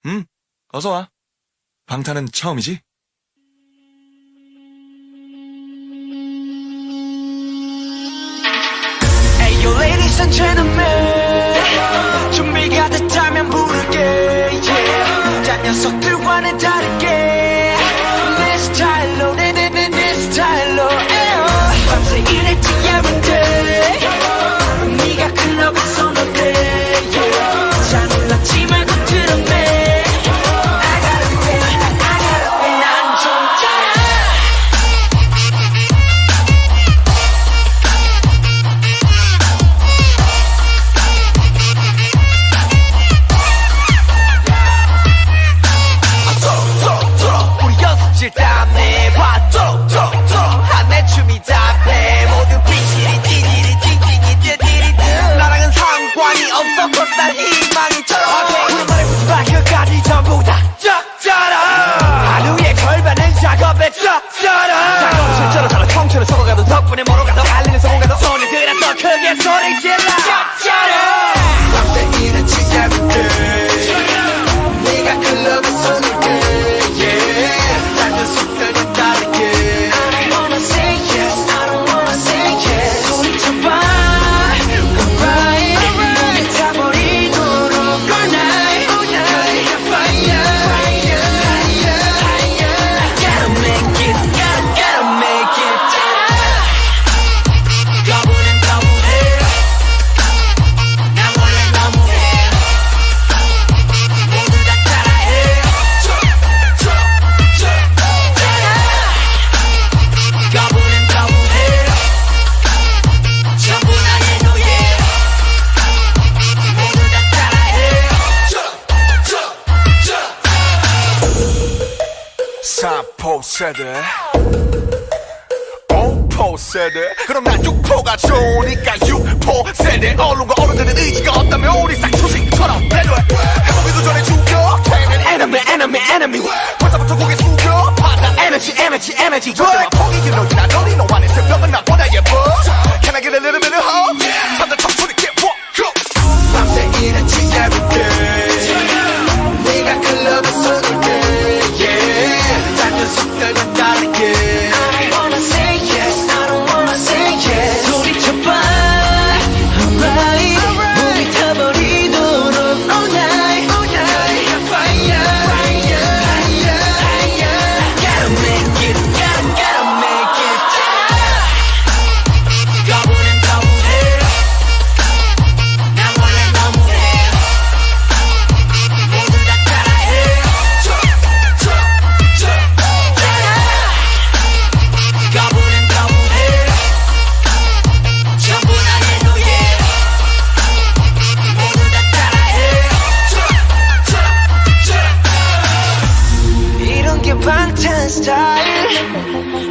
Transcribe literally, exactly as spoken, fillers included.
응, 어서와. 방탄은 처음이지? Hey yo ladies and gentlemen, 준비가 됐다면 부를게 yeah. 딴 녀석들과는 다르게 내 스타일로 내 내 내 내 스타일로 밤새 일했지 every day 네가 클럽에서 놀래 yeah. 잘 놀랐지 말고 들었네 땀내 봐 톡톡톡 한내 춤이 답해 모두 삐지리 띠지리 찡찡이 띠디리드 나랑은 상관이 없어 cause 난 희망이 저렇게 우리 말해보지 마 그까지 전부 다 쩍져라 하루에 걸반은 작업에 쩍져라 작업실처럼 저런 통째로 썩어가도 덕분에 뭐로 가도 알리는 성공가도 손을 들어 더 크게 소리 질러 쩍져라 밤새 일은 지겨울게 네가 클럽에서 놀게 삼포 세대 오포 세대 그럼 난 육포가 좋으니까 육포 세대 언론과 어른들의 의지가 없다면 우리 싹초식처럼 배려해 해보기도 전에 죽여 enemy enemy enemy 벌써부터 고개 숙여 받아 에너지 에너지 에너지 절대로 포기기 너희나 너희 너 안에 새벽은 나보다 예뻐 Can I get a little bit of hope? 잠들 청소리 get walk go 밤새 일했지 every day 네가 클럽에서 놀게 속들과 다르게 I don't wanna say yes, I don't wanna say yes 소리쳐봐 Alright, 몸이 타버리도록 All night, all night Fire, fire, fire, fire Gotta make it, gotta, gotta make it 더블은 더블해 나 원래 너무해 모두 다 따라해 방탄 스타일